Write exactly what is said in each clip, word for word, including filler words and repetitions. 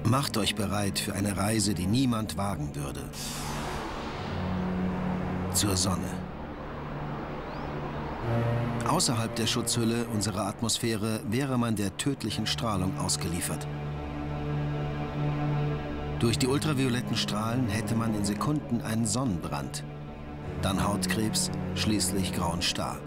Macht euch bereit für eine Reise, die niemand wagen würde. Zur Sonne. Außerhalb der Schutzhülle unserer Atmosphäre wäre man der tödlichen Strahlung ausgeliefert. Durch die ultravioletten Strahlen hätte man in Sekunden einen Sonnenbrand, dann Hautkrebs, schließlich grauen Star.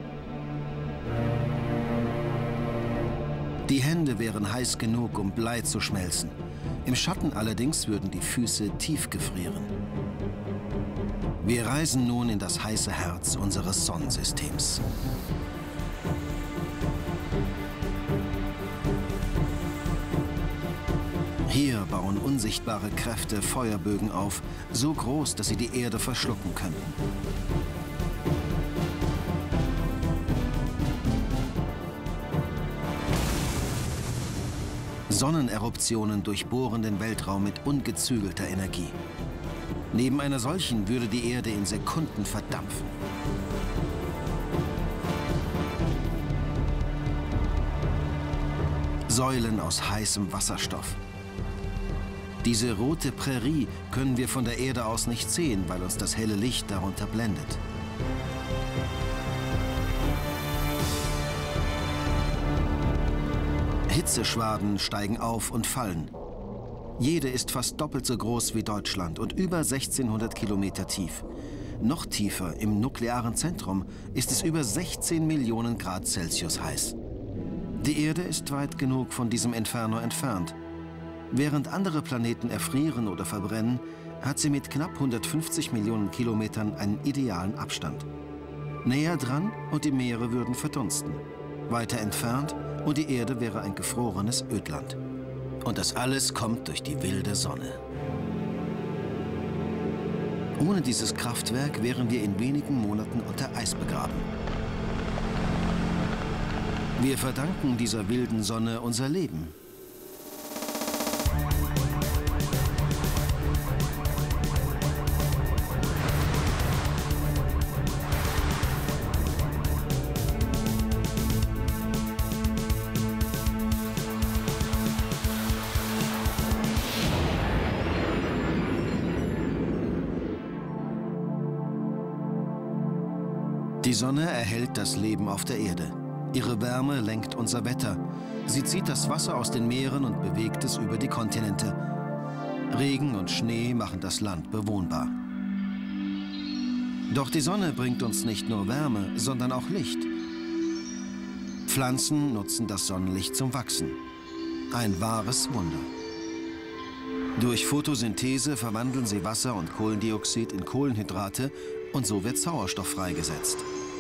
Die Hände wären heiß genug, um Blei zu schmelzen. Im Schatten allerdings würden die Füße tief gefrieren. Wir reisen nun in das heiße Herz unseres Sonnensystems. Hier bauen unsichtbare Kräfte Feuerbögen auf, so groß, dass sie die Erde verschlucken könnten. Sonneneruptionen durchbohren den Weltraum mit ungezügelter Energie. Neben einer solchen würde die Erde in Sekunden verdampfen. Säulen aus heißem Wasserstoff. Diese rote Prärie können wir von der Erde aus nicht sehen, weil uns das helle Licht darunter blendet. Hitzeschwaden steigen auf und fallen. Jede ist fast doppelt so groß wie Deutschland und über sechzehnhundert Kilometer tief. Noch tiefer, im nuklearen Zentrum, ist es über sechzehn Millionen Grad Celsius heiß. Die Erde ist weit genug von diesem Inferno entfernt. Während andere Planeten erfrieren oder verbrennen, hat sie mit knapp hundertfünfzig Millionen Kilometern einen idealen Abstand. Näher dran und die Meere würden verdunsten. Weiter entfernt und die Erde wäre ein gefrorenes Ödland. Und das alles kommt durch die wilde Sonne. Ohne dieses Kraftwerk wären wir in wenigen Monaten unter Eis begraben. Wir verdanken dieser wilden Sonne unser Leben. Die Sonne erhält das Leben auf der Erde. Ihre Wärme lenkt unser Wetter. Sie zieht das Wasser aus den Meeren und bewegt es über die Kontinente. Regen und Schnee machen das Land bewohnbar. Doch die Sonne bringt uns nicht nur Wärme, sondern auch Licht. Pflanzen nutzen das Sonnenlicht zum Wachsen. Ein wahres Wunder. Durch Photosynthese verwandeln sie Wasser und Kohlendioxid in Kohlenhydrate und so wird Sauerstoff freigesetzt.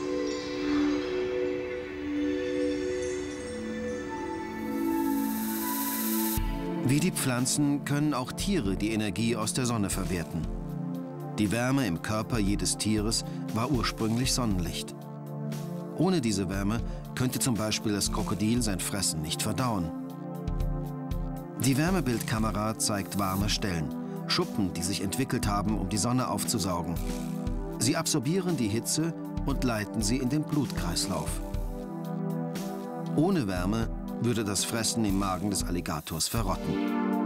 Wie die Pflanzen können auch Tiere die Energie aus der Sonne verwerten. Die Wärme im Körper jedes Tieres war ursprünglich Sonnenlicht. Ohne diese Wärme könnte zum Beispiel das Krokodil sein Fressen nicht verdauen. Die Wärmebildkamera zeigt warme Stellen, Schuppen, die sich entwickelt haben, um die Sonne aufzusaugen. Sie absorbieren die Hitze und leiten sie in den Blutkreislauf. Ohne Wärme würde das Fressen im Magen des Alligators verrotten.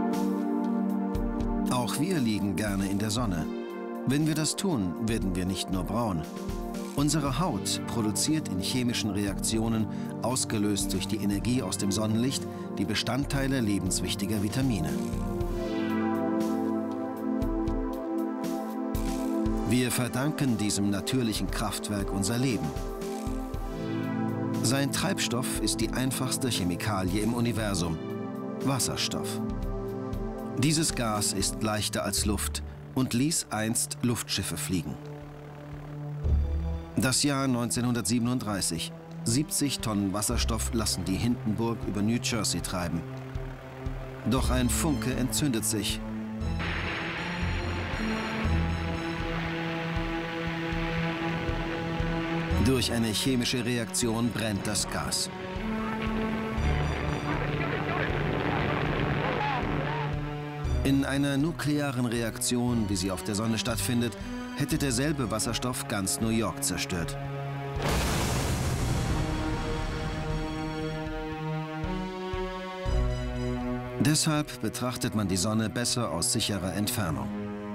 Auch wir liegen gerne in der Sonne. Wenn wir das tun, werden wir nicht nur braun. Unsere Haut produziert in chemischen Reaktionen, ausgelöst durch die Energie aus dem Sonnenlicht, die Bestandteile lebenswichtiger Vitamine. Wir verdanken diesem natürlichen Kraftwerk unser Leben. Sein Treibstoff ist die einfachste Chemikalie im Universum: Wasserstoff. Dieses Gas ist leichter als Luft und ließ einst Luftschiffe fliegen. Das Jahr neunzehnhundertsiebenunddreißig. siebzig Tonnen Wasserstoff lassen die Hindenburg über New Jersey treiben. Doch ein Funke entzündet sich. Durch eine chemische Reaktion brennt das Gas. In einer nuklearen Reaktion, wie sie auf der Sonne stattfindet, hätte derselbe Wasserstoff ganz New York zerstört. Deshalb betrachtet man die Sonne besser aus sicherer Entfernung.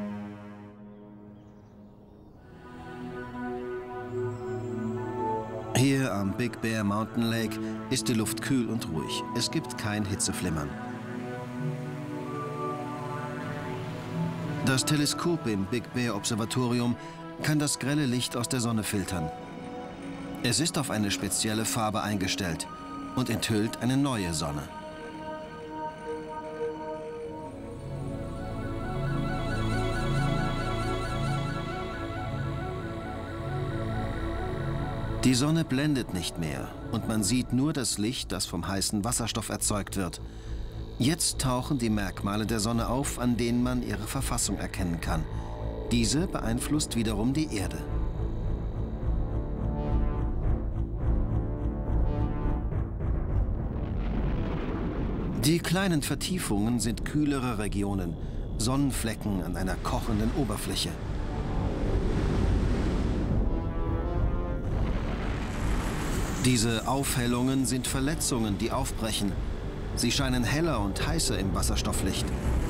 Hier am Big Bear Mountain Lake ist die Luft kühl und ruhig. Es gibt kein Hitzeflimmern. Das Teleskop im Big Bear Observatorium kann das grelle Licht aus der Sonne filtern. Es ist auf eine spezielle Farbe eingestellt und enthüllt eine neue Sonne. Die Sonne blendet nicht mehr und man sieht nur das Licht, das vom heißen Wasserstoff erzeugt wird. Jetzt tauchen die Merkmale der Sonne auf, an denen man ihre Verfassung erkennen kann. Diese beeinflusst wiederum die Erde. Die kleinen Vertiefungen sind kühlere Regionen, Sonnenflecken an einer kochenden Oberfläche. Diese Aufhellungen sind Verletzungen, die aufbrechen. Sie scheinen heller und heißer im Wasserstofflicht.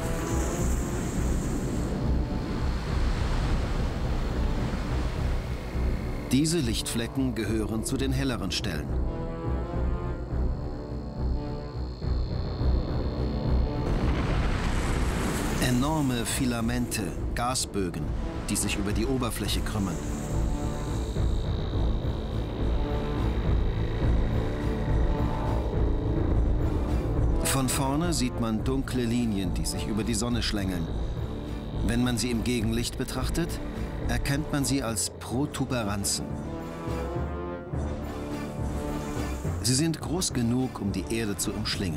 Diese Lichtflecken gehören zu den helleren Stellen. Enorme Filamente, Gasbögen, die sich über die Oberfläche krümmen. Von vorne sieht man dunkle Linien, die sich über die Sonne schlängeln. Wenn man sie im Gegenlicht betrachtet, erkennt man sie als Protuberanzen. Sie sind groß genug, um die Erde zu umschlingen.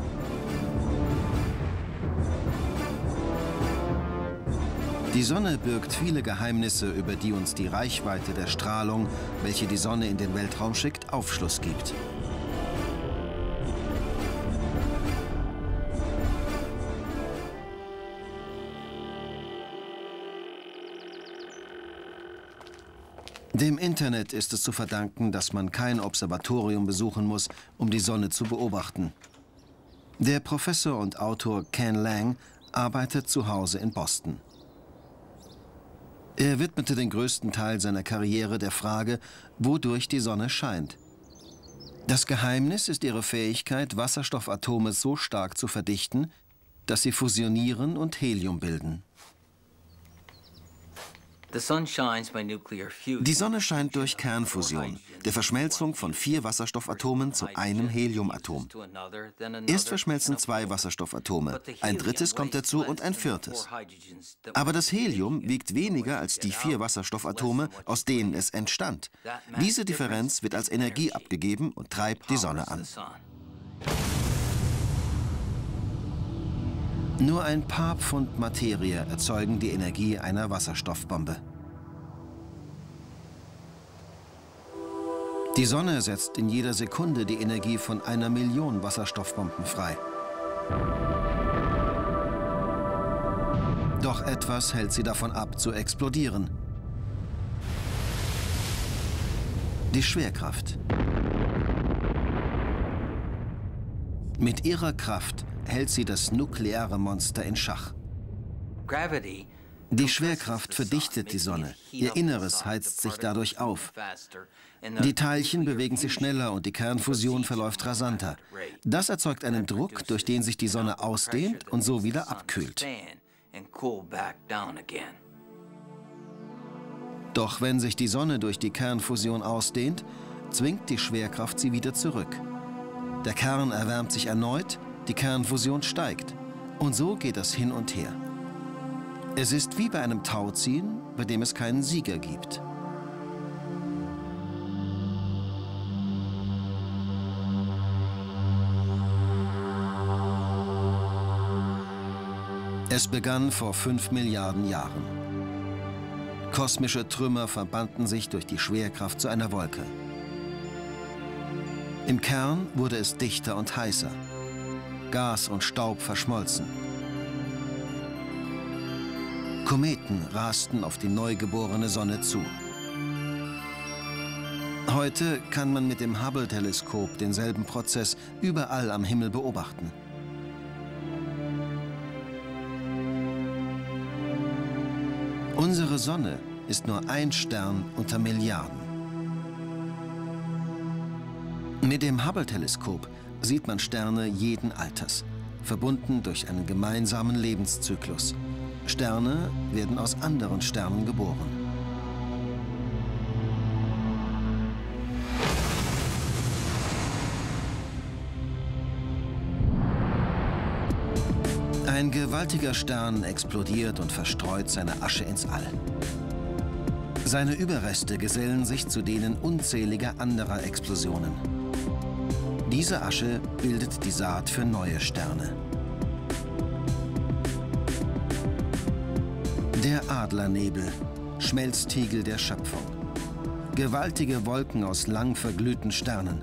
Die Sonne birgt viele Geheimnisse, über die uns die Reichweite der Strahlung, welche die Sonne in den Weltraum schickt, Aufschluss gibt. Dem Internet ist es zu verdanken, dass man kein Observatorium besuchen muss, um die Sonne zu beobachten. Der Professor und Autor Ken Lang arbeitet zu Hause in Boston. Er widmete den größten Teil seiner Karriere der Frage, wodurch die Sonne scheint. Das Geheimnis ist ihre Fähigkeit, Wasserstoffatome so stark zu verdichten, dass sie fusionieren und Helium bilden. Die Sonne scheint durch Kernfusion, der Verschmelzung von vier Wasserstoffatomen zu einem Heliumatom. Erst verschmelzen zwei Wasserstoffatome, ein drittes kommt dazu und ein viertes. Aber das Helium wiegt weniger als die vier Wasserstoffatome, aus denen es entstand. Diese Differenz wird als Energie abgegeben und treibt die Sonne an. Nur ein paar Pfund Materie erzeugen die Energie einer Wasserstoffbombe. Die Sonne setzt in jeder Sekunde die Energie von einer Million Wasserstoffbomben frei. Doch etwas hält sie davon ab, zu explodieren. Die Schwerkraft. Mit ihrer Kraft hält sie das nukleare Monster in Schach. Die Schwerkraft verdichtet die Sonne. Ihr Inneres heizt sich dadurch auf. Die Teilchen bewegen sich schneller und die Kernfusion verläuft rasanter. Das erzeugt einen Druck, durch den sich die Sonne ausdehnt und so wieder abkühlt. Doch wenn sich die Sonne durch die Kernfusion ausdehnt, zwingt die Schwerkraft sie wieder zurück. Der Kern erwärmt sich erneut, die Kernfusion steigt. Und so geht das hin und her. Es ist wie bei einem Tauziehen, bei dem es keinen Sieger gibt. Es begann vor fünf Milliarden Jahren. Kosmische Trümmer verbanden sich durch die Schwerkraft zu einer Wolke. Im Kern wurde es dichter und heißer. Gas und Staub verschmolzen. Kometen rasten auf die neugeborene Sonne zu. Heute kann man mit dem Hubble-Teleskop denselben Prozess überall am Himmel beobachten. Unsere Sonne ist nur ein Stern unter Milliarden. Mit dem Hubble-Teleskop sieht man Sterne jeden Alters, verbunden durch einen gemeinsamen Lebenszyklus. Sterne werden aus anderen Sternen geboren. Ein gewaltiger Stern explodiert und verstreut seine Asche ins All. Seine Überreste gesellen sich zu denen unzähliger anderer Explosionen. Diese Asche bildet die Saat für neue Sterne. Der Adlernebel, Schmelztiegel der Schöpfung. Gewaltige Wolken aus lang verglühten Sternen.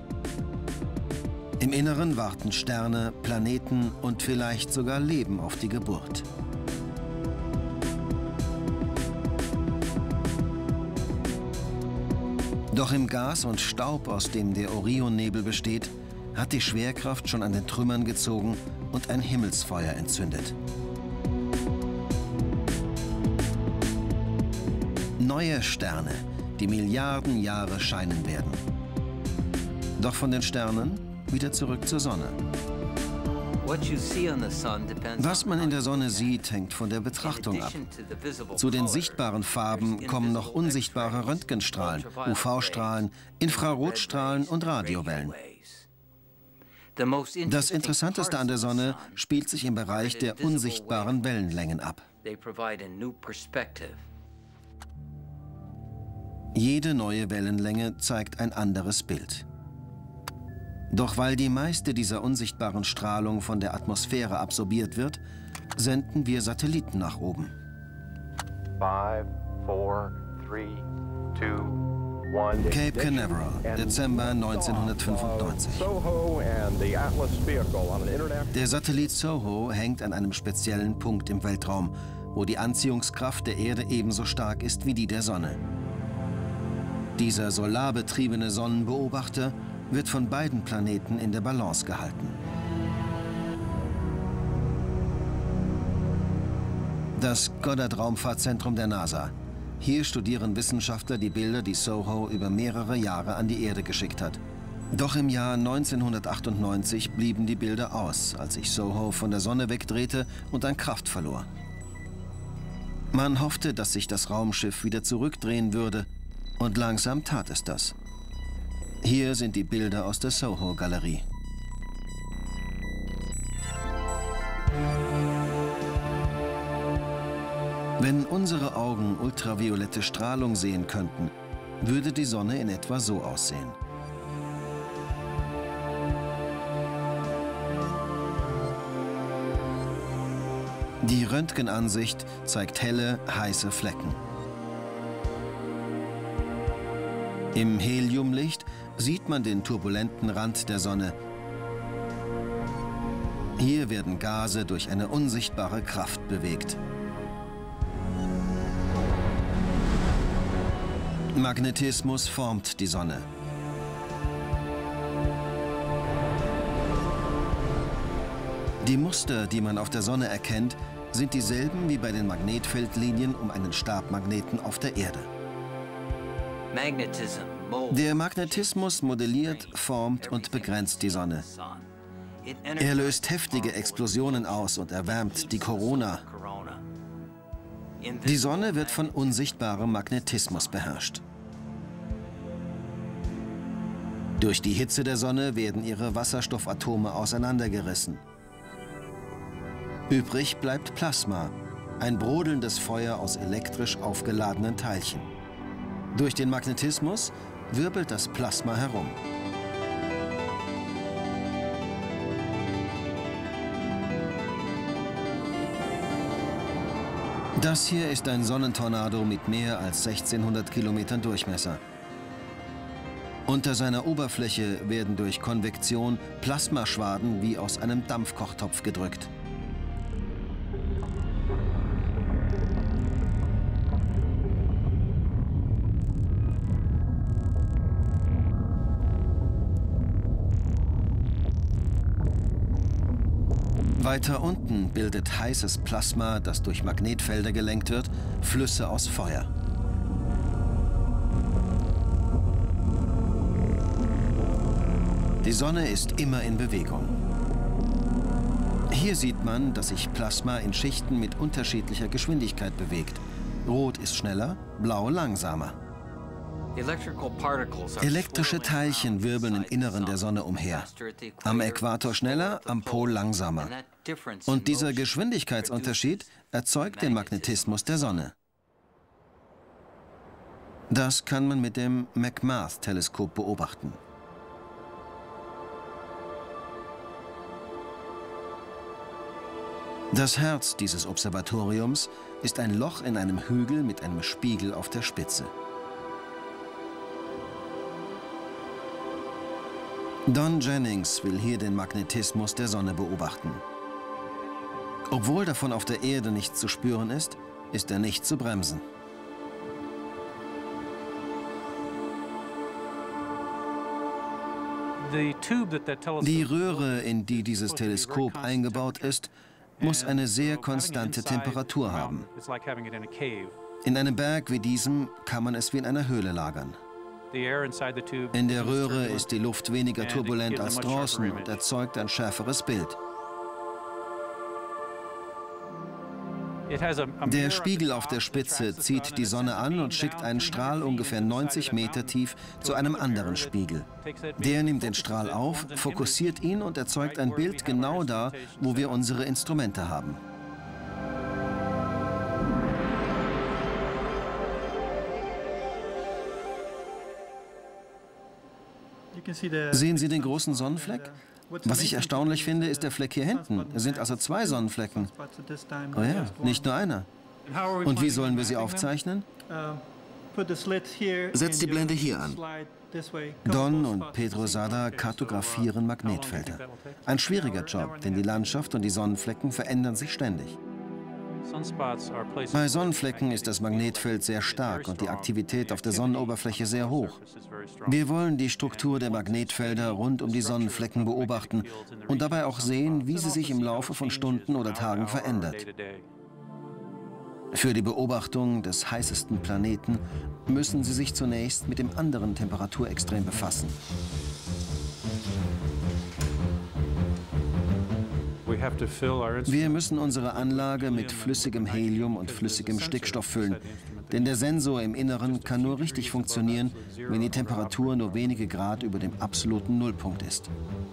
Im Inneren warten Sterne, Planeten und vielleicht sogar Leben auf die Geburt. Doch im Gas und Staub, aus dem der Orionnebel besteht, hat die Schwerkraft schon an den Trümmern gezogen und ein Himmelsfeuer entzündet. Neue Sterne, die Milliarden Jahre scheinen werden. Doch von den Sternen wieder zurück zur Sonne. Was man in der Sonne sieht, hängt von der Betrachtung ab. Zu den sichtbaren Farben kommen noch unsichtbare Röntgenstrahlen, U V-Strahlen, Infrarotstrahlen und Radiowellen. Das Interessanteste an der Sonne spielt sich im Bereich der unsichtbaren Wellenlängen ab. Jede neue Wellenlänge zeigt ein anderes Bild. Doch weil die meiste dieser unsichtbaren Strahlung von der Atmosphäre absorbiert wird, senden wir Satelliten nach oben. Five, four, three, two, one. Cape Canaveral, Dezember neunzehnhundertfünfundneunzig. Der Satellit SOHO hängt an einem speziellen Punkt im Weltraum, wo die Anziehungskraft der Erde ebenso stark ist wie die der Sonne. Dieser solarbetriebene Sonnenbeobachter wird von beiden Planeten in der Balance gehalten. Das Goddard-Raumfahrtzentrum der NASA. Hier studieren Wissenschaftler die Bilder, die SOHO über mehrere Jahre an die Erde geschickt hat. Doch im Jahr neunzehnhundertachtundneunzig blieben die Bilder aus, als sich SOHO von der Sonne wegdrehte und an Kraft verlor. Man hoffte, dass sich das Raumschiff wieder zurückdrehen würde, und langsam tat es das. Hier sind die Bilder aus der SOHO-Galerie. Wenn unsere Augen ultraviolette Strahlung sehen könnten, würde die Sonne in etwa so aussehen. Die Röntgenansicht zeigt helle, heiße Flecken. Im Heliumlicht sieht man den turbulenten Rand der Sonne. Hier werden Gase durch eine unsichtbare Kraft bewegt. Magnetismus formt die Sonne. Die Muster, die man auf der Sonne erkennt, sind dieselben wie bei den Magnetfeldlinien um einen Stabmagneten auf der Erde. Der Magnetismus modelliert, formt und begrenzt die Sonne. Er löst heftige Explosionen aus und erwärmt die Korona. Die Sonne wird von unsichtbarem Magnetismus beherrscht. Durch die Hitze der Sonne werden ihre Wasserstoffatome auseinandergerissen. Übrig bleibt Plasma, ein brodelndes Feuer aus elektrisch aufgeladenen Teilchen. Durch den Magnetismus wirbelt das Plasma herum. Das hier ist ein Sonnentornado mit mehr als sechzehnhundert Kilometern Durchmesser. Unter seiner Oberfläche werden durch Konvektion Plasmaschwaden wie aus einem Dampfkochtopf gedrückt. Weiter unten bildet heißes Plasma, das durch Magnetfelder gelenkt wird, Flüsse aus Feuer. Die Sonne ist immer in Bewegung. Hier sieht man, dass sich Plasma in Schichten mit unterschiedlicher Geschwindigkeit bewegt. Rot ist schneller, blau langsamer. Elektrische Teilchen wirbeln im Inneren der Sonne umher. Am Äquator schneller, am Pol langsamer. Und dieser Geschwindigkeitsunterschied erzeugt den Magnetismus der Sonne. Das kann man mit dem McMath-Teleskop beobachten. Das Herz dieses Observatoriums ist ein Loch in einem Hügel mit einem Spiegel auf der Spitze. Don Jennings will hier den Magnetismus der Sonne beobachten. Obwohl davon auf der Erde nichts zu spüren ist, ist er nicht zu bremsen. Die Röhre, in die dieses Teleskop eingebaut ist, muss eine sehr konstante Temperatur haben. In einem Berg wie diesem kann man es wie in einer Höhle lagern. In der Röhre ist die Luft weniger turbulent als draußen und erzeugt ein schärferes Bild. Der Spiegel auf der Spitze zieht die Sonne an und schickt einen Strahl ungefähr neunzig Meter tief zu einem anderen Spiegel. Der nimmt den Strahl auf, fokussiert ihn und erzeugt ein Bild genau da, wo wir unsere Instrumente haben. Sehen Sie den großen Sonnenfleck? Was ich erstaunlich finde, ist der Fleck hier hinten. Es sind also zwei Sonnenflecken. Oh ja, nicht nur einer. Und wie sollen wir sie aufzeichnen? Setzt die Blende hier an. Don und Pedro Sada kartografieren Magnetfelder. Ein schwieriger Job, denn die Landschaft und die Sonnenflecken verändern sich ständig. Bei Sonnenflecken ist das Magnetfeld sehr stark und die Aktivität auf der Sonnenoberfläche sehr hoch. Wir wollen die Struktur der Magnetfelder rund um die Sonnenflecken beobachten und dabei auch sehen, wie sie sich im Laufe von Stunden oder Tagen verändert. Für die Beobachtung des heißesten Planeten müssen Sie sich zunächst mit dem anderen Temperaturextrem befassen. Wir müssen unsere Anlage mit flüssigem Helium und flüssigem Stickstoff füllen, denn der Sensor im Inneren kann nur richtig funktionieren, wenn die Temperatur nur wenige Grad über dem absoluten Nullpunkt ist.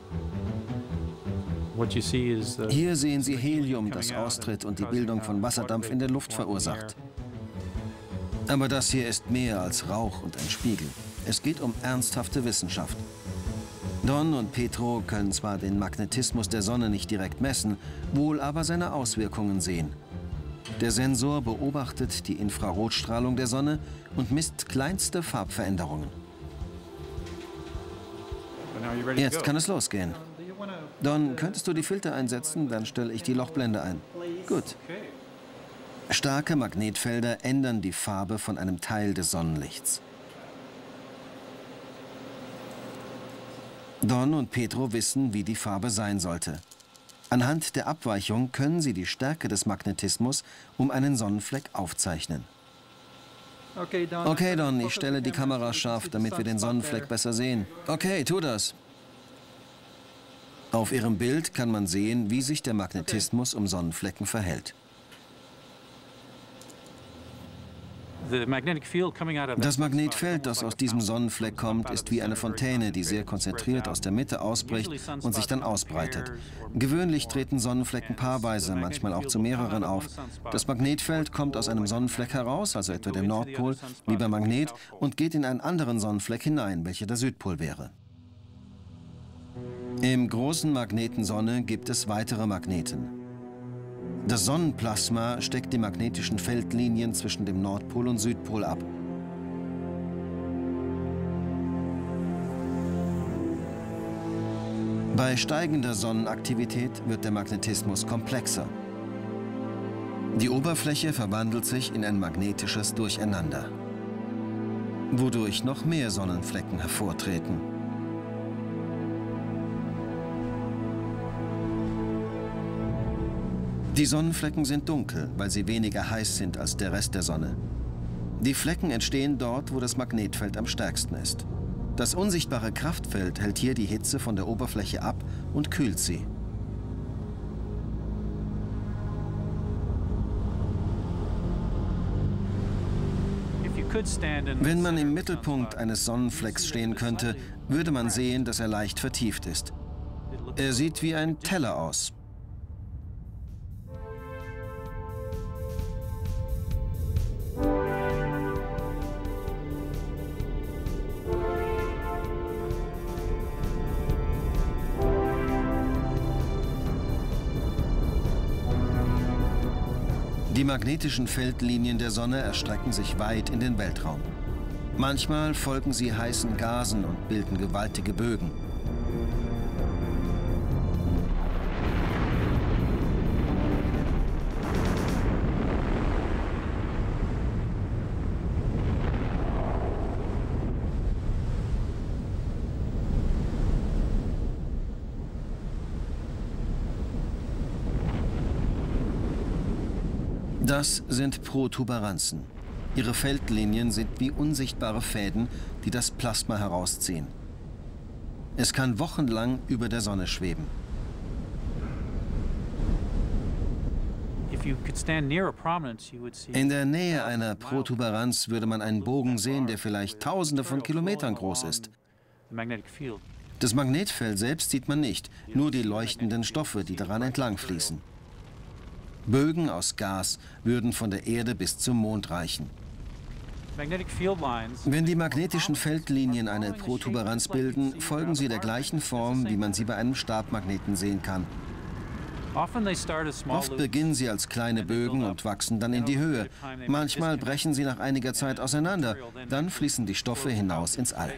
Hier sehen Sie Helium, das austritt und die Bildung von Wasserdampf in der Luft verursacht. Aber das hier ist mehr als Rauch und ein Spiegel. Es geht um ernsthafte Wissenschaft. Don und Pedro können zwar den Magnetismus der Sonne nicht direkt messen, wohl aber seine Auswirkungen sehen. Der Sensor beobachtet die Infrarotstrahlung der Sonne und misst kleinste Farbveränderungen. Jetzt kann es losgehen. Don, könntest du die Filter einsetzen? Dann stelle ich die Lochblende ein. Gut. Starke Magnetfelder ändern die Farbe von einem Teil des Sonnenlichts. Don und Pedro wissen, wie die Farbe sein sollte. Anhand der Abweichung können sie die Stärke des Magnetismus um einen Sonnenfleck aufzeichnen. Okay, Don, ich stelle die Kamera scharf, damit wir den Sonnenfleck besser sehen. Okay, tu das. Auf ihrem Bild kann man sehen, wie sich der Magnetismus um Sonnenflecken verhält. Das Magnetfeld, das aus diesem Sonnenfleck kommt, ist wie eine Fontäne, die sehr konzentriert aus der Mitte ausbricht und sich dann ausbreitet. Gewöhnlich treten Sonnenflecken paarweise, manchmal auch zu mehreren auf. Das Magnetfeld kommt aus einem Sonnenfleck heraus, also etwa dem Nordpol, wie beim Magnet, und geht in einen anderen Sonnenfleck hinein, welcher der Südpol wäre. Im großen Magneten Sonne gibt es weitere Magneten. Das Sonnenplasma steckt die magnetischen Feldlinien zwischen dem Nordpol und Südpol ab. Bei steigender Sonnenaktivität wird der Magnetismus komplexer. Die Oberfläche verwandelt sich in ein magnetisches Durcheinander, wodurch noch mehr Sonnenflecken hervortreten. Die Sonnenflecken sind dunkel, weil sie weniger heiß sind als der Rest der Sonne. Die Flecken entstehen dort, wo das Magnetfeld am stärksten ist. Das unsichtbare Kraftfeld hält hier die Hitze von der Oberfläche ab und kühlt sie. Wenn man im Mittelpunkt eines Sonnenflecks stehen könnte, würde man sehen, dass er leicht vertieft ist. Er sieht wie ein Teller aus. Die magnetischen Feldlinien der Sonne erstrecken sich weit in den Weltraum. Manchmal folgen sie heißen Gasen und bilden gewaltige Bögen. Das sind Protuberanzen. Ihre Feldlinien sind wie unsichtbare Fäden, die das Plasma herausziehen. Es kann wochenlang über der Sonne schweben. In der Nähe einer Protuberanz würde man einen Bogen sehen, der vielleicht Tausende von Kilometern groß ist. Das Magnetfeld selbst sieht man nicht, nur die leuchtenden Stoffe, die daran entlang fließen. Bögen aus Gas würden von der Erde bis zum Mond reichen. Wenn die magnetischen Feldlinien eine Protuberanz bilden, folgen sie der gleichen Form, wie man sie bei einem Stabmagneten sehen kann. Oft beginnen sie als kleine Bögen und wachsen dann in die Höhe. Manchmal brechen sie nach einiger Zeit auseinander, dann fließen die Stoffe hinaus ins All.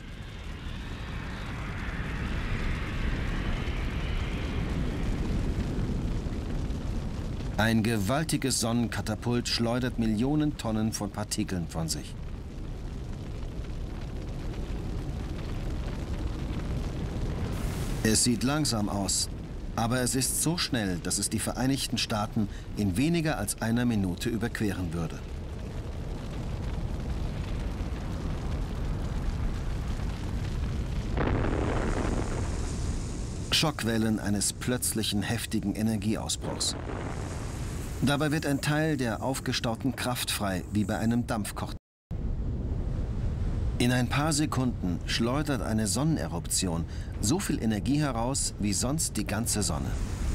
Ein gewaltiges Sonnenkatapult schleudert Millionen Tonnen von Partikeln von sich. Es sieht langsam aus, aber es ist so schnell, dass es die Vereinigten Staaten in weniger als einer Minute überqueren würde. Schockwellen eines plötzlichen heftigen Energieausbruchs. Dabei wird ein Teil der aufgestauten Kraft frei, wie bei einem Dampfkocher. In ein paar Sekunden schleudert eine Sonneneruption so viel Energie heraus wie sonst die ganze Sonne.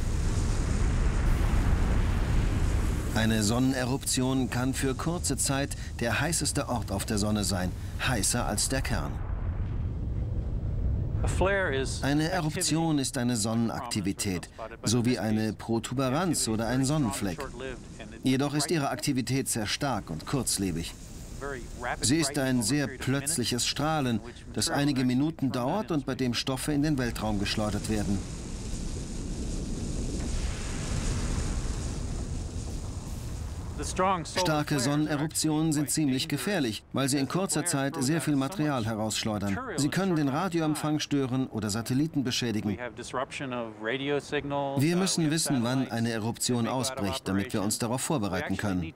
Eine Sonneneruption kann für kurze Zeit der heißeste Ort auf der Sonne sein, heißer als der Kern. Eine Eruption ist eine Sonnenaktivität, sowie eine Protuberanz oder ein Sonnenfleck. Jedoch ist ihre Aktivität sehr stark und kurzlebig. Sie ist ein sehr plötzliches Strahlen, das einige Minuten dauert und bei dem Stoffe in den Weltraum geschleudert werden. Starke Sonneneruptionen sind ziemlich gefährlich, weil sie in kurzer Zeit sehr viel Material herausschleudern. Sie können den Radioempfang stören oder Satelliten beschädigen. Wir müssen wissen, wann eine Eruption ausbricht, damit wir uns darauf vorbereiten können.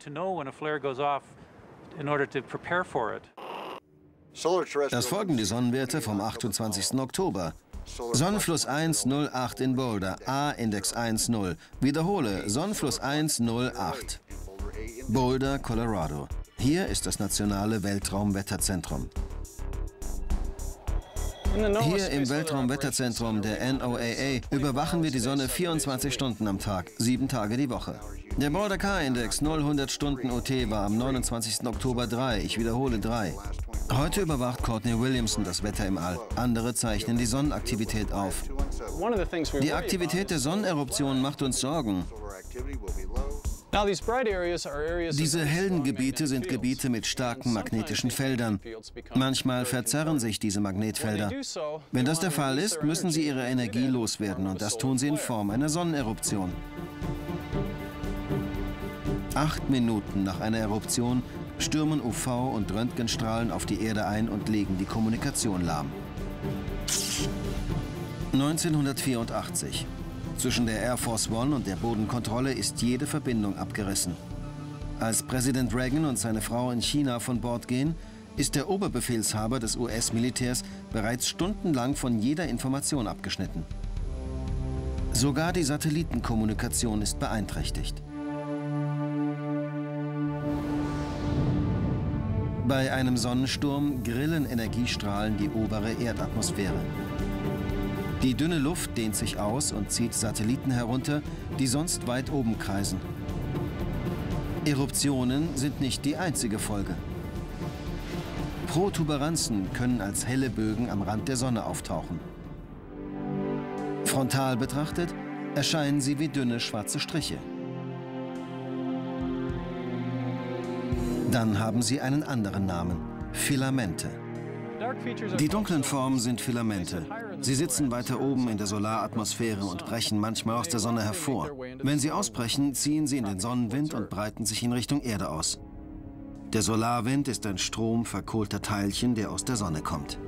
Das folgen die Sonnenwerte vom achtundzwanzigsten Oktober. Sonnenfluss eins null acht in Boulder, A-Index eins null. Wiederhole, Sonnenfluss eins null acht. Boulder, Colorado. Hier ist das nationale Weltraumwetterzentrum. Hier im Weltraumwetterzentrum der N O A A überwachen wir die Sonne vierundzwanzig Stunden am Tag, sieben Tage die Woche. Der Boulder K-Index null hundert Stunden O T war am neunundzwanzigsten Oktober drei, ich wiederhole drei. Heute überwacht Courtney Williamson das Wetter im All. Andere zeichnen die Sonnenaktivität auf. Die Aktivität der Sonneneruption macht uns Sorgen. Diese hellen Gebiete sind Gebiete mit starken magnetischen Feldern. Manchmal verzerren sich diese Magnetfelder. Wenn das der Fall ist, müssen sie ihre Energie loswerden und das tun sie in Form einer Sonneneruption. Acht Minuten nach einer Eruption stürmen U V- und Röntgenstrahlen auf die Erde ein und legen die Kommunikation lahm. neunzehnhundertvierundachtzig. Zwischen der Air Force One und der Bodenkontrolle ist jede Verbindung abgerissen. Als Präsident Reagan und seine Frau in China von Bord gehen, ist der Oberbefehlshaber des U S-Militärs bereits stundenlang von jeder Information abgeschnitten. Sogar die Satellitenkommunikation ist beeinträchtigt. Bei einem Sonnensturm grillen Energiestrahlen die obere Erdatmosphäre. Die dünne Luft dehnt sich aus und zieht Satelliten herunter, die sonst weit oben kreisen. Eruptionen sind nicht die einzige Folge. Protuberanzen können als helle Bögen am Rand der Sonne auftauchen. Frontal betrachtet erscheinen sie wie dünne schwarze Striche. Dann haben sie einen anderen Namen: Filamente. Die dunklen Formen sind Filamente. Sie sitzen weiter oben in der Solaratmosphäre und brechen manchmal aus der Sonne hervor. Wenn sie ausbrechen, ziehen sie in den Sonnenwind und breiten sich in Richtung Erde aus. Der Solarwind ist ein Strom verkohlter Teilchen, der aus der Sonne kommt.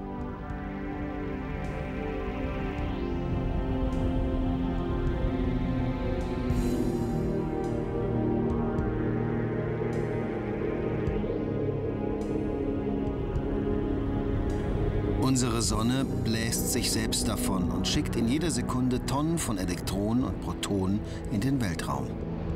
Unsere Sonne bläst sich selbst davon und schickt in jeder Sekunde Tonnen von Elektronen und Protonen in den Weltraum.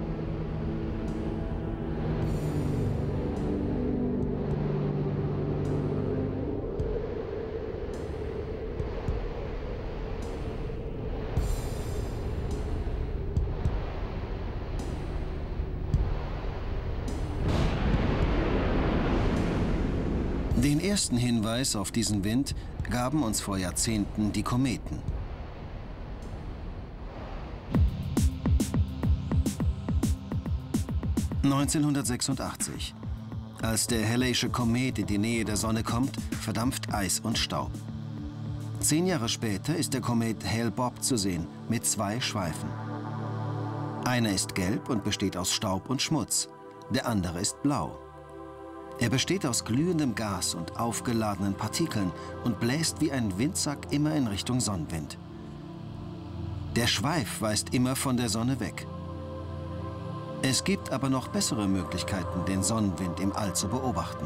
Den ersten Hinweis auf diesen Wind gaben uns vor Jahrzehnten die Kometen. neunzehnhundertsechsundachtzig. Als der Halleysche Komet in die Nähe der Sonne kommt, verdampft Eis und Staub. Zehn Jahre später ist der Komet Hale-Bopp zu sehen, mit zwei Schweifen. Einer ist gelb und besteht aus Staub und Schmutz, der andere ist blau. Er besteht aus glühendem Gas und aufgeladenen Partikeln und bläst wie ein Windsack immer in Richtung Sonnenwind. Der Schweif weist immer von der Sonne weg. Es gibt aber noch bessere Möglichkeiten, den Sonnenwind im All zu beobachten.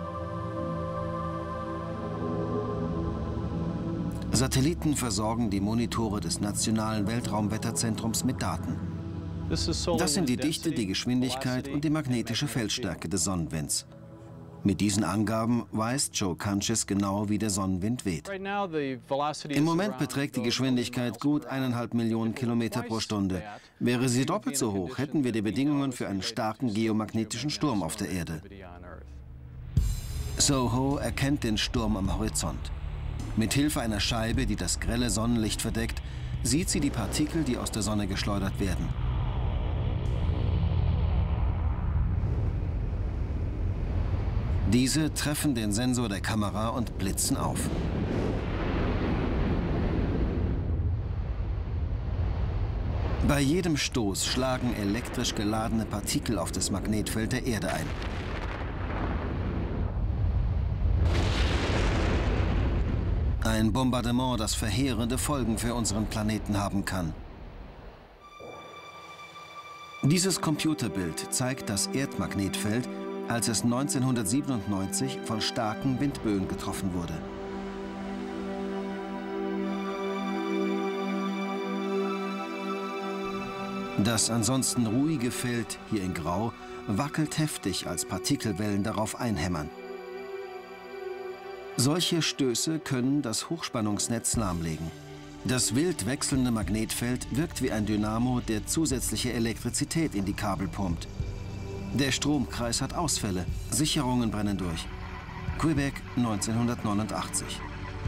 Satelliten versorgen die Monitore des Nationalen Weltraumwetterzentrums mit Daten. Das sind die Dichte, die Geschwindigkeit und die magnetische Feldstärke des Sonnenwinds. Mit diesen Angaben weiß Joe Conchis genau, wie der Sonnenwind weht. Im Moment beträgt die Geschwindigkeit gut eineinhalb Millionen Kilometer pro Stunde. Wäre sie doppelt so hoch, hätten wir die Bedingungen für einen starken geomagnetischen Sturm auf der Erde. SOHO erkennt den Sturm am Horizont. Mit Hilfe einer Scheibe, die das grelle Sonnenlicht verdeckt, sieht sie die Partikel, die aus der Sonne geschleudert werden. Diese treffen den Sensor der Kamera und blitzen auf. Bei jedem Stoß schlagen elektrisch geladene Partikel auf das Magnetfeld der Erde ein. Ein Bombardement, das verheerende Folgen für unseren Planeten haben kann. Dieses Computerbild zeigt das Erdmagnetfeld, als es neunzehnhundertsiebenundneunzig von starken Windböen getroffen wurde. Das ansonsten ruhige Feld, hier in Grau, wackelt heftig, als Partikelwellen darauf einhämmern. Solche Stöße können das Hochspannungsnetz lahmlegen. Das wild wechselnde Magnetfeld wirkt wie ein Dynamo, der zusätzliche Elektrizität in die Kabel pumpt. Der Stromkreis hat Ausfälle, Sicherungen brennen durch. Quebec neunzehnhundertneunundachtzig.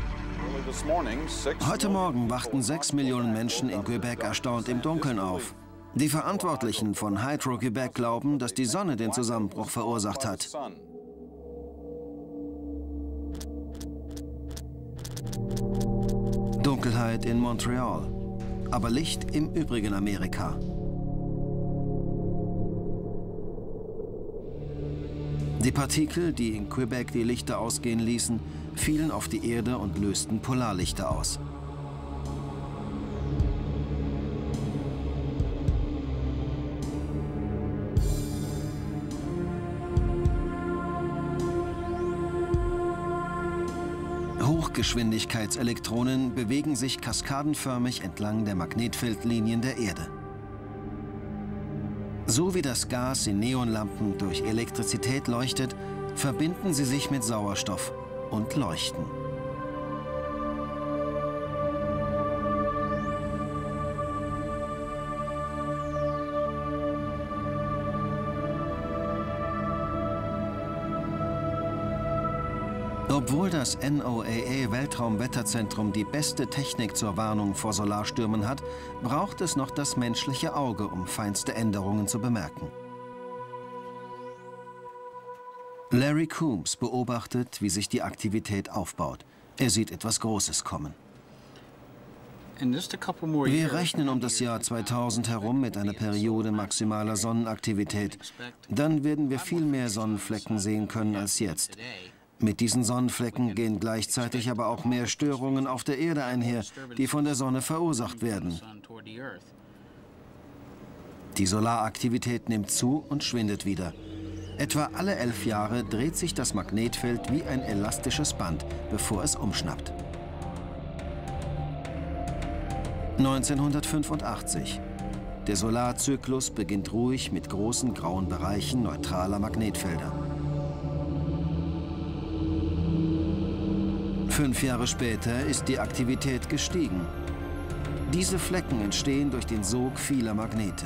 Heute Morgen wachten sechs Millionen Menschen in Quebec erstaunt im Dunkeln auf. Die Verantwortlichen von Hydro-Quebec glauben, dass die Sonne den Zusammenbruch verursacht hat. Dunkelheit in Montreal, aber Licht im übrigen Amerika. Die Partikel, die in Quebec die Lichter ausgehen ließen, fielen auf die Erde und lösten Polarlichter aus. Hochgeschwindigkeitselektronen bewegen sich kaskadenförmig entlang der Magnetfeldlinien der Erde. So wie das Gas in Neonlampen durch Elektrizität leuchtet, verbinden sie sich mit Sauerstoff und leuchten. Obwohl das N O A A-Weltraumwetterzentrum die beste Technik zur Warnung vor Solarstürmen hat, braucht es noch das menschliche Auge, um feinste Änderungen zu bemerken. Larry Coombs beobachtet, wie sich die Aktivität aufbaut. Er sieht etwas Großes kommen. Wir rechnen um das Jahr zweitausend herum mit einer Periode maximaler Sonnenaktivität. Dann werden wir viel mehr Sonnenflecken sehen können als jetzt. Mit diesen Sonnenflecken gehen gleichzeitig aber auch mehr Störungen auf der Erde einher, die von der Sonne verursacht werden. Die Solaraktivität nimmt zu und schwindet wieder. Etwa alle elf Jahre dreht sich das Magnetfeld wie ein elastisches Band, bevor es umschnappt. neunzehnhundertfünfundachtzig. Der Solarzyklus beginnt ruhig mit großen grauen Bereichen neutraler Magnetfelder. Fünf Jahre später ist die Aktivität gestiegen. Diese Flecken entstehen durch den Sog vieler Magnete.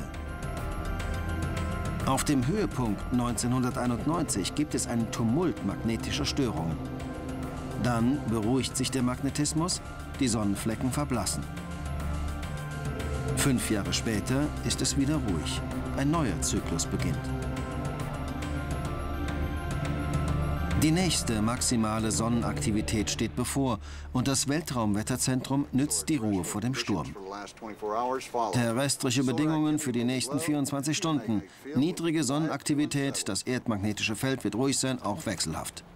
Auf dem Höhepunkt neunzehnhunderteinundneunzig gibt es einen Tumult magnetischer Störungen. Dann beruhigt sich der Magnetismus, die Sonnenflecken verblassen. Fünf Jahre später ist es wieder ruhig. Ein neuer Zyklus beginnt. Die nächste maximale Sonnenaktivität steht bevor und das Weltraumwetterzentrum nützt die Ruhe vor dem Sturm. Terrestrische Bedingungen für die nächsten vierundzwanzig Stunden. Niedrige Sonnenaktivität, das erdmagnetische Feld wird ruhig sein, auch wechselhaft.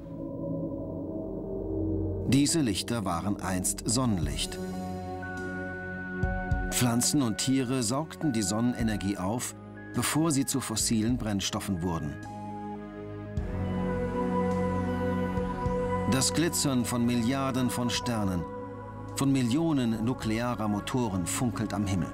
Diese Lichter waren einst Sonnenlicht. Pflanzen und Tiere saugten die Sonnenenergie auf, bevor sie zu fossilen Brennstoffen wurden. Das Glitzern von Milliarden von Sternen, von Millionen nuklearer Motoren funkelt am Himmel.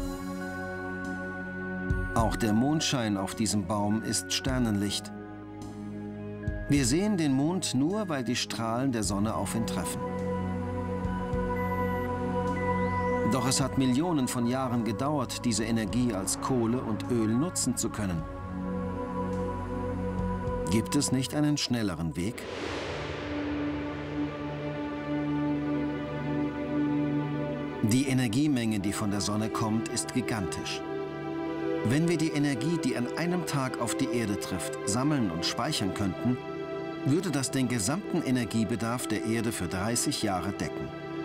Auch der Mondschein auf diesem Baum ist Sternenlicht. Wir sehen den Mond nur, weil die Strahlen der Sonne auf ihn treffen. Doch es hat Millionen von Jahren gedauert, diese Energie als Kohle und Öl nutzen zu können. Gibt es nicht einen schnelleren Weg? Die Energiemenge, die von der Sonne kommt, ist gigantisch. Wenn wir die Energie, die an einem Tag auf die Erde trifft, sammeln und speichern könnten, würde das den gesamten Energiebedarf der Erde für dreißig Jahre decken.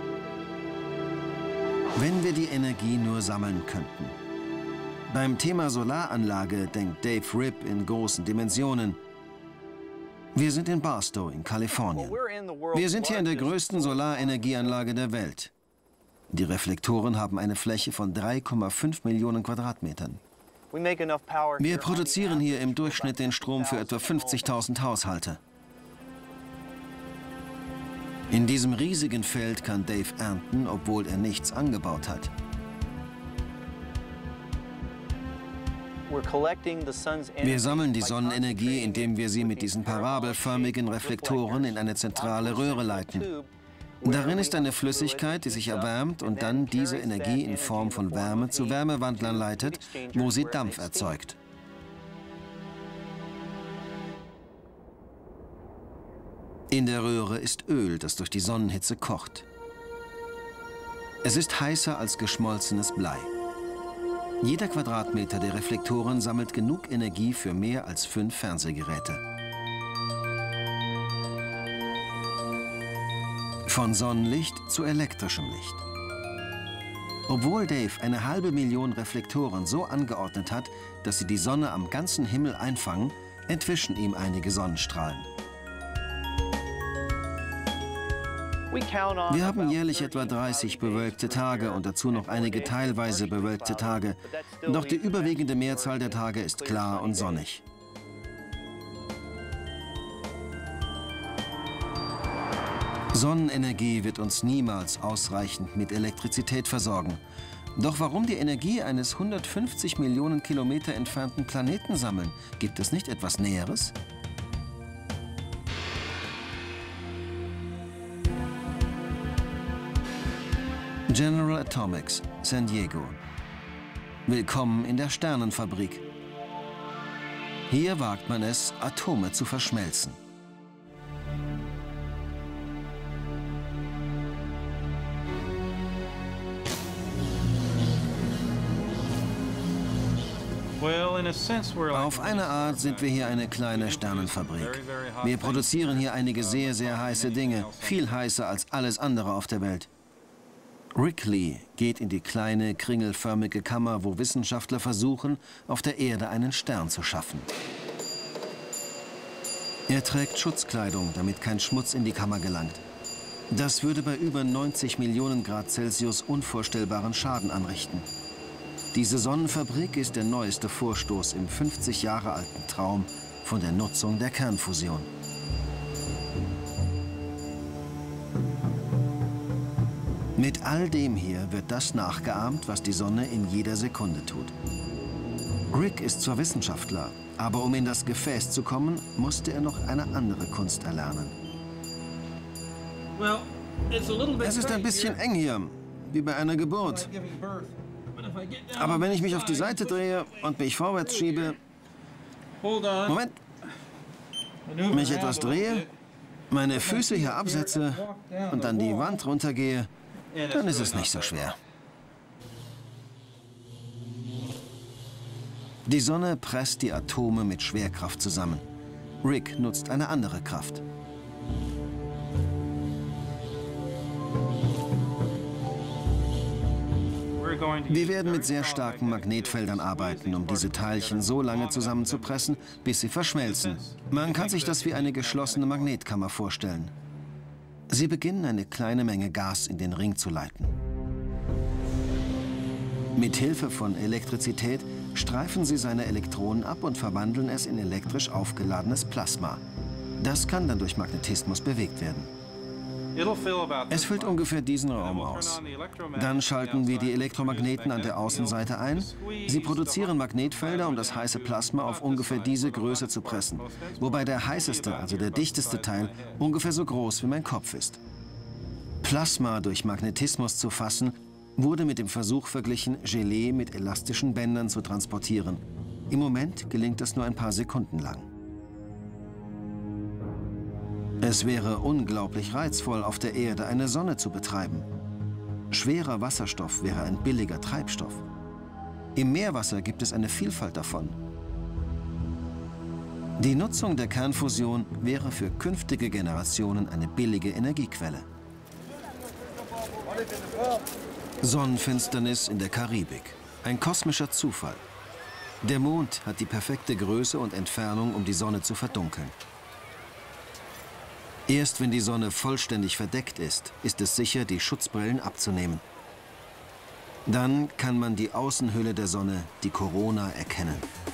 Wenn wir die Energie nur sammeln könnten. Beim Thema Solaranlage denkt Dave Ripp in großen Dimensionen. Wir sind in Barstow in Kalifornien. Wir sind hier in der größten Solarenergieanlage der Welt. Die Reflektoren haben eine Fläche von drei Komma fünf Millionen Quadratmetern. Wir produzieren hier im Durchschnitt den Strom für etwa fünfzigtausend Haushalte. In diesem riesigen Feld kann Dave ernten, obwohl er nichts angebaut hat. Wir sammeln die Sonnenenergie, indem wir sie mit diesen parabelförmigen Reflektoren in eine zentrale Röhre leiten. Darin ist eine Flüssigkeit, die sich erwärmt und dann diese Energie in Form von Wärme zu Wärmewandlern leitet, wo sie Dampf erzeugt. In der Röhre ist Öl, das durch die Sonnenhitze kocht. Es ist heißer als geschmolzenes Blei. Jeder Quadratmeter der Reflektoren sammelt genug Energie für mehr als fünf Fernsehgeräte. Von Sonnenlicht zu elektrischem Licht. Obwohl Dave eine halbe Million Reflektoren so angeordnet hat, dass sie die Sonne am ganzen Himmel einfangen, entwischen ihm einige Sonnenstrahlen. Wir haben jährlich etwa dreißig bewölkte Tage und dazu noch einige teilweise bewölkte Tage. Doch die überwiegende Mehrzahl der Tage ist klar und sonnig. Sonnenenergie wird uns niemals ausreichend mit Elektrizität versorgen. Doch warum die Energie eines hundertfünfzig Millionen Kilometer entfernten Planeten sammeln? Gibt es nicht etwas Näheres? General Atomics, San Diego. Willkommen in der Sternenfabrik. Hier wagt man es, Atome zu verschmelzen. Auf eine Art sind wir hier eine kleine Sternenfabrik. Wir produzieren hier einige sehr, sehr heiße Dinge, viel heißer als alles andere auf der Welt. Rick Lee geht in die kleine, kringelförmige Kammer, wo Wissenschaftler versuchen, auf der Erde einen Stern zu schaffen. Er trägt Schutzkleidung, damit kein Schmutz in die Kammer gelangt. Das würde bei über neunzig Millionen Grad Celsius unvorstellbaren Schaden anrichten. Diese Sonnenfabrik ist der neueste Vorstoß im fünfzig Jahre alten Traum von der Nutzung der Kernfusion. Mit all dem hier wird das nachgeahmt, was die Sonne in jeder Sekunde tut. Rick ist zwar Wissenschaftler, aber um in das Gefäß zu kommen, musste er noch eine andere Kunst erlernen. Es ist ein bisschen eng hier, wie bei einer Geburt. Aber wenn ich mich auf die Seite drehe und mich vorwärts schiebe... Moment. Mich etwas drehe, meine Füße hier absetze und dann die Wand runtergehe, dann ist es nicht so schwer. Die Sonne presst die Atome mit Schwerkraft zusammen. Rick nutzt eine andere Kraft. Wir werden mit sehr starken Magnetfeldern arbeiten, um diese Teilchen so lange zusammenzupressen, bis sie verschmelzen. Man kann sich das wie eine geschlossene Magnetkammer vorstellen. Sie beginnen, eine kleine Menge Gas in den Ring zu leiten. Mit Hilfe von Elektrizität streifen sie seine Elektronen ab und verwandeln es in elektrisch aufgeladenes Plasma. Das kann dann durch Magnetismus bewegt werden. Es füllt ungefähr diesen Raum aus. Dann schalten wir die Elektromagneten an der Außenseite ein. Sie produzieren Magnetfelder, um das heiße Plasma auf ungefähr diese Größe zu pressen. Wobei der heißeste, also der dichteste Teil, ungefähr so groß wie mein Kopf ist. Plasma durch Magnetismus zu fassen, wurde mit dem Versuch verglichen, Gelee mit elastischen Bändern zu transportieren. Im Moment gelingt das nur ein paar Sekunden lang. Es wäre unglaublich reizvoll, auf der Erde eine Sonne zu betreiben. Schwerer Wasserstoff wäre ein billiger Treibstoff. Im Meerwasser gibt es eine Vielfalt davon. Die Nutzung der Kernfusion wäre für künftige Generationen eine billige Energiequelle. Sonnenfinsternis in der Karibik. Ein kosmischer Zufall. Der Mond hat die perfekte Größe und Entfernung, um die Sonne zu verdunkeln. Erst wenn die Sonne vollständig verdeckt ist, ist es sicher, die Schutzbrillen abzunehmen. Dann kann man die Außenhülle der Sonne, die Korona, erkennen.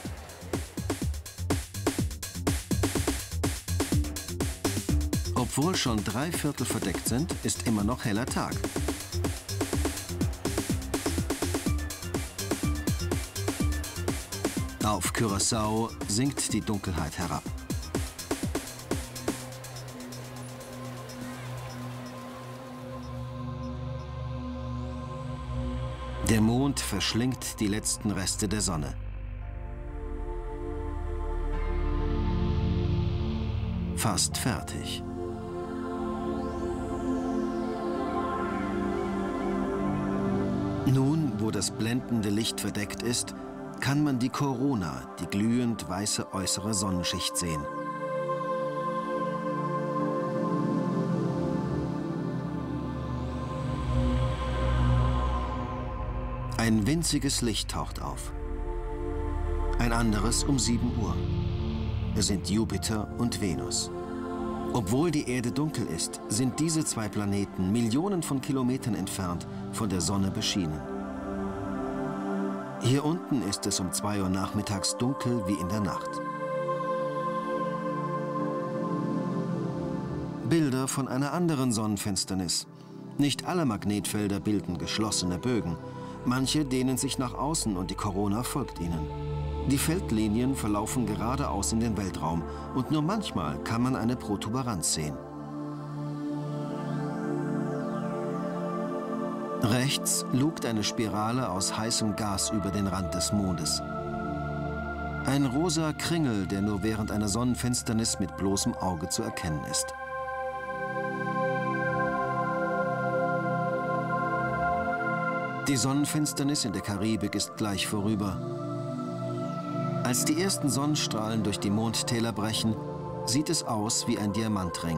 Obwohl schon drei Viertel verdeckt sind, ist immer noch heller Tag. Auf Curaçao sinkt die Dunkelheit herab. Der Mond verschlingt die letzten Reste der Sonne. Fast fertig. Nun, wo das blendende Licht verdeckt ist, kann man die Korona, die glühend weiße äußere Sonnenschicht sehen. Ein winziges Licht taucht auf. Ein anderes um sieben Uhr. Es sind Jupiter und Venus. Obwohl die Erde dunkel ist, sind diese zwei Planeten Millionen von Kilometern entfernt von der Sonne beschienen. Hier unten ist es um zwei Uhr nachmittags dunkel wie in der Nacht. Bilder von einer anderen Sonnenfinsternis. Nicht alle Magnetfelder bilden geschlossene Bögen. Manche dehnen sich nach außen und die Korona folgt ihnen. Die Feldlinien verlaufen geradeaus in den Weltraum und nur manchmal kann man eine Protuberanz sehen. Rechts lugt eine Spirale aus heißem Gas über den Rand des Mondes. Ein rosa Kringel, der nur während einer Sonnenfinsternis mit bloßem Auge zu erkennen ist. Die Sonnenfinsternis in der Karibik ist gleich vorüber. Als die ersten Sonnenstrahlen durch die Mondtäler brechen, sieht es aus wie ein Diamantring.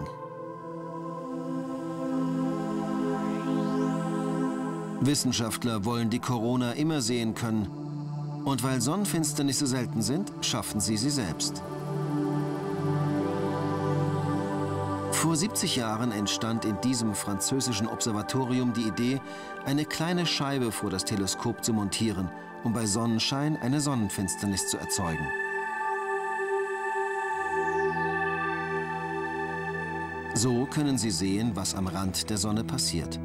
Wissenschaftler wollen die Korona immer sehen können. Und weil Sonnenfinsternisse selten sind, schaffen sie sie selbst. Vor siebzig Jahren entstand in diesem französischen Observatorium die Idee, eine kleine Scheibe vor das Teleskop zu montieren, um bei Sonnenschein eine Sonnenfinsternis zu erzeugen. So können Sie sehen, was am Rand der Sonne passiert.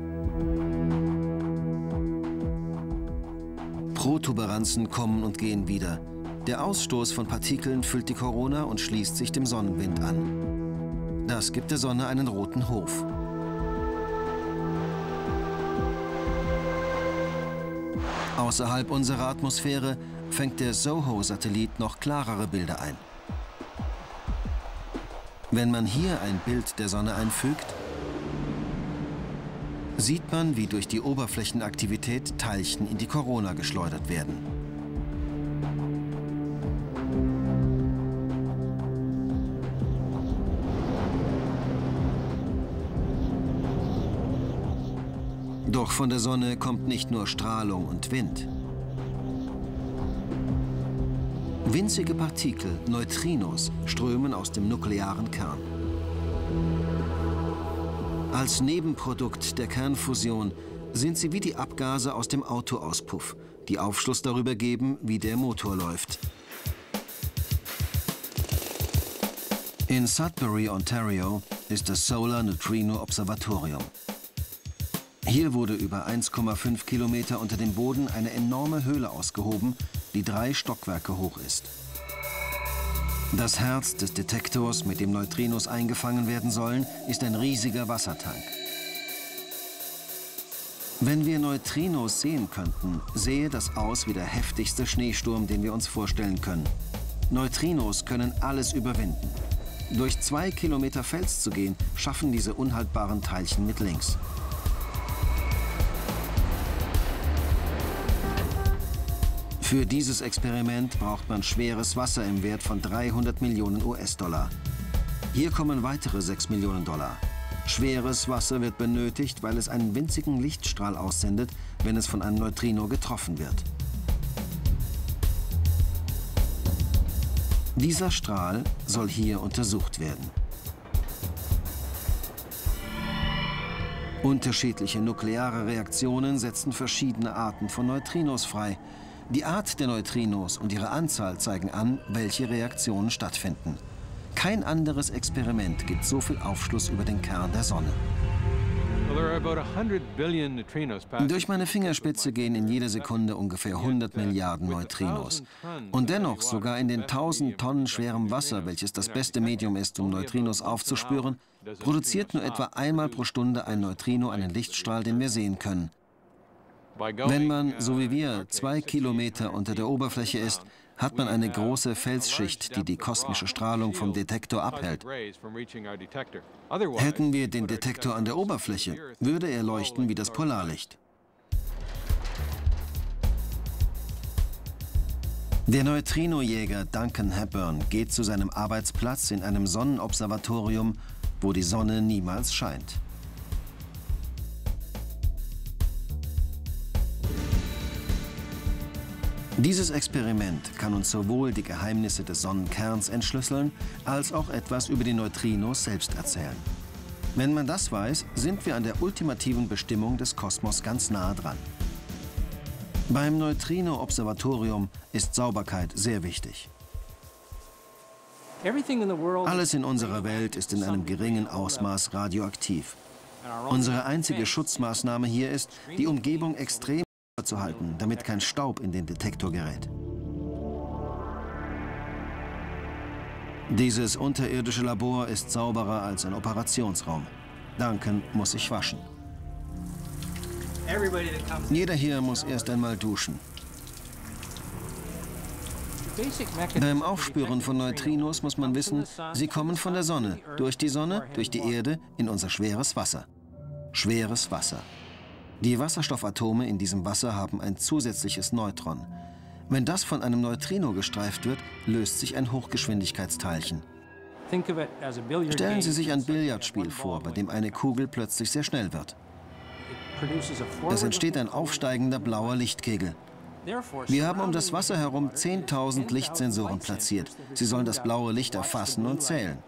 Protuberanzen kommen und gehen wieder. Der Ausstoß von Partikeln füllt die Korona und schließt sich dem Sonnenwind an. Das gibt der Sonne einen roten Hof. Außerhalb unserer Atmosphäre fängt der SOHO-Satellit noch klarere Bilder ein. Wenn man hier ein Bild der Sonne einfügt, sieht man, wie durch die Oberflächenaktivität Teilchen in die Korona geschleudert werden. Doch von der Sonne kommt nicht nur Strahlung und Wind. Winzige Partikel, Neutrinos, strömen aus dem nuklearen Kern. Als Nebenprodukt der Kernfusion sind sie wie die Abgase aus dem Autoauspuff, die Aufschluss darüber geben, wie der Motor läuft. In Sudbury, Ontario, ist das Solar Neutrino Observatorium. Hier wurde über eins Komma fünf Kilometer unter dem Boden eine enorme Höhle ausgehoben, die drei Stockwerke hoch ist. Das Herz des Detektors, mit dem Neutrinos eingefangen werden sollen, ist ein riesiger Wassertank. Wenn wir Neutrinos sehen könnten, sähe das aus wie der heftigste Schneesturm, den wir uns vorstellen können. Neutrinos können alles überwinden. Durch zwei Kilometer Fels zu gehen, schaffen diese unhaltbaren Teilchen mit links. Für dieses Experiment braucht man schweres Wasser im Wert von dreihundert Millionen US-Dollar. Hier kommen weitere sechs Millionen Dollar. Schweres Wasser wird benötigt, weil es einen winzigen Lichtstrahl aussendet, wenn es von einem Neutrino getroffen wird. Dieser Strahl soll hier untersucht werden. Unterschiedliche nukleare Reaktionen setzen verschiedene Arten von Neutrinos frei. Die Art der Neutrinos und ihre Anzahl zeigen an, welche Reaktionen stattfinden. Kein anderes Experiment gibt so viel Aufschluss über den Kern der Sonne. Durch meine Fingerspitze gehen in jeder Sekunde ungefähr hundert Milliarden Neutrinos. Und dennoch, sogar in den tausend Tonnen schwerem Wasser, welches das beste Medium ist, um Neutrinos aufzuspüren, produziert nur etwa einmal pro Stunde ein Neutrino einen Lichtstrahl, den wir sehen können. Wenn man, so wie wir, zwei Kilometer unter der Oberfläche ist, hat man eine große Felsschicht, die die kosmische Strahlung vom Detektor abhält. Hätten wir den Detektor an der Oberfläche, würde er leuchten wie das Polarlicht. Der Neutrinojäger Duncan Hepburn geht zu seinem Arbeitsplatz in einem Sonnenobservatorium, wo die Sonne niemals scheint. Dieses Experiment kann uns sowohl die Geheimnisse des Sonnenkerns entschlüsseln, als auch etwas über die Neutrinos selbst erzählen. Wenn man das weiß, sind wir an der ultimativen Bestimmung des Kosmos ganz nahe dran. Beim Neutrino-Observatorium ist Sauberkeit sehr wichtig. Alles in unserer Welt ist in einem geringen Ausmaß radioaktiv. Unsere einzige Schutzmaßnahme hier ist, die Umgebung extrem zu halten, damit kein Staub in den Detektor gerät. Dieses unterirdische Labor ist sauberer als ein Operationsraum. Duncan muss sich waschen. Jeder hier muss erst einmal duschen. Beim Aufspüren von Neutrinos muss man wissen, sie kommen von der Sonne, durch die Sonne, durch die Erde, in unser schweres Wasser. Schweres Wasser. Die Wasserstoffatome in diesem Wasser haben ein zusätzliches Neutron. Wenn das von einem Neutrino gestreift wird, löst sich ein Hochgeschwindigkeitsteilchen. Stellen Sie sich ein Billardspiel vor, bei dem eine Kugel plötzlich sehr schnell wird. Es entsteht ein aufsteigender blauer Lichtkegel. Wir haben um das Wasser herum zehntausend Lichtsensoren platziert. Sie sollen das blaue Licht erfassen und zählen.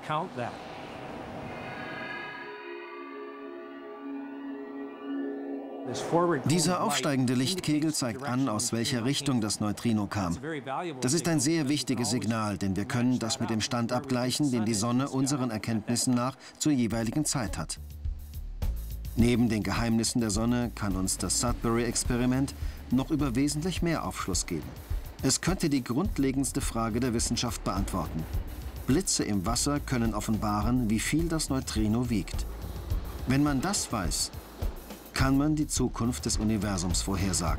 Dieser aufsteigende Lichtkegel zeigt an, aus welcher Richtung das Neutrino kam. Das ist ein sehr wichtiges Signal, denn wir können das mit dem Stand abgleichen, den die Sonne unseren Erkenntnissen nach zur jeweiligen Zeit hat. Neben den Geheimnissen der Sonne kann uns das Sudbury-Experiment noch über wesentlich mehr Aufschluss geben. Es könnte die grundlegendste Frage der Wissenschaft beantworten. Blitze im Wasser können offenbaren, wie viel das Neutrino wiegt. Wenn man das weiß, kann man die Zukunft des Universums vorhersagen.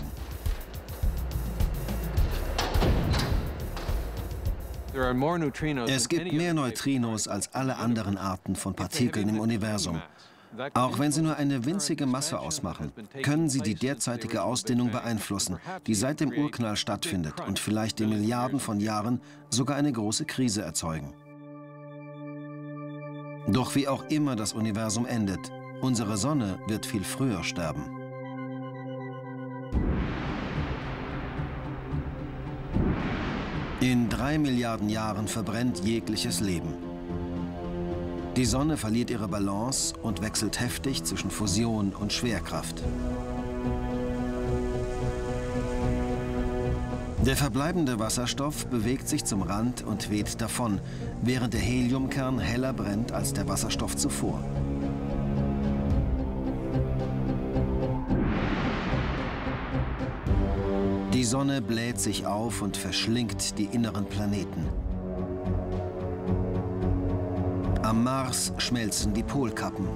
Es gibt mehr Neutrinos als alle anderen Arten von Partikeln im Universum. Auch wenn sie nur eine winzige Masse ausmachen, können sie die derzeitige Ausdehnung beeinflussen, die seit dem Urknall stattfindet und vielleicht in Milliarden von Jahren sogar eine große Krise erzeugen. Doch wie auch immer das Universum endet, unsere Sonne wird viel früher sterben. In drei Milliarden Jahren verbrennt jegliches Leben. Die Sonne verliert ihre Balance und wechselt heftig zwischen Fusion und Schwerkraft. Der verbleibende Wasserstoff bewegt sich zum Rand und weht davon, während der Heliumkern heller brennt als der Wasserstoff zuvor. Die Sonne bläht sich auf und verschlingt die inneren Planeten. Am Mars schmelzen die Polkappen.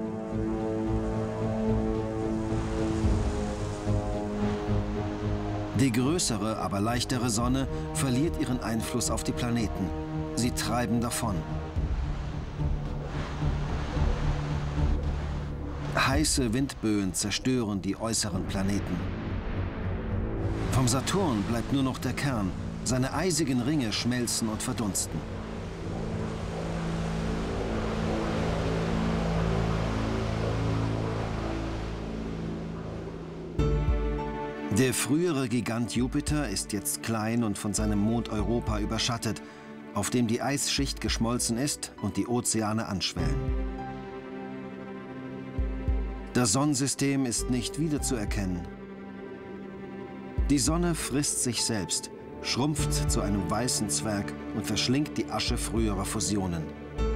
Die größere, aber leichtere Sonne verliert ihren Einfluss auf die Planeten. Sie treiben davon. Heiße Windböen zerstören die äußeren Planeten. Vom Saturn bleibt nur noch der Kern. Seine eisigen Ringe schmelzen und verdunsten. Der frühere Gigant Jupiter ist jetzt klein und von seinem Mond Europa überschattet, auf dem die Eisschicht geschmolzen ist und die Ozeane anschwellen. Das Sonnensystem ist nicht wiederzuerkennen. Die Sonne frisst sich selbst, schrumpft zu einem weißen Zwerg und verschlingt die Asche früherer Fusionen.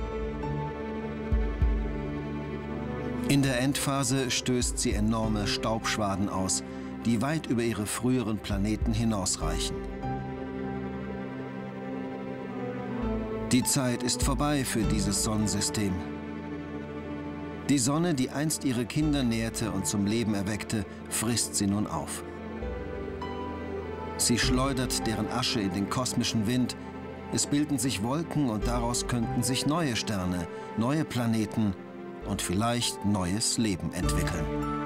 In der Endphase stößt sie enorme Staubschwaden aus, die weit über ihre früheren Planeten hinausreichen. Die Zeit ist vorbei für dieses Sonnensystem. Die Sonne, die einst ihre Kinder nährte und zum Leben erweckte, frisst sie nun auf. Sie schleudert deren Asche in den kosmischen Wind. Es bilden sich Wolken und daraus könnten sich neue Sterne, neue Planeten und vielleicht neues Leben entwickeln.